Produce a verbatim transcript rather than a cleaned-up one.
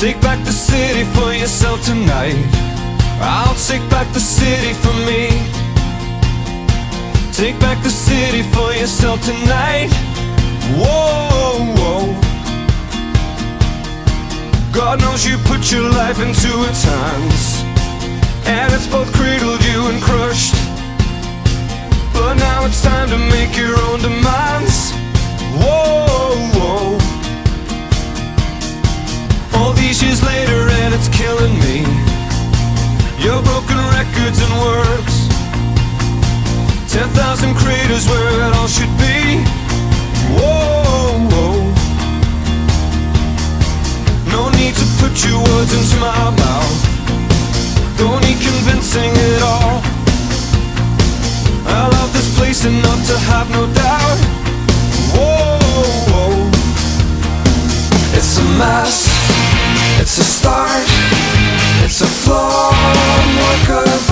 Take back the city for yourself tonight. I'll take back the city for me. Take back the city for yourself tonight. Whoa, whoa. God knows you put your life into its hands, and it's both cradled you and crushed. But now it's time to make your own demands. Whoa, whoa. All these years later and it's killing me. Your broken records and works, ten thousand craters where it all should be. Whoa, whoa. No need to put your words into my mouth. Don't need convincing at all. I love this place enough to have no doubt. Whoa, whoa. It's a mess, it's a start, it's a flawed work of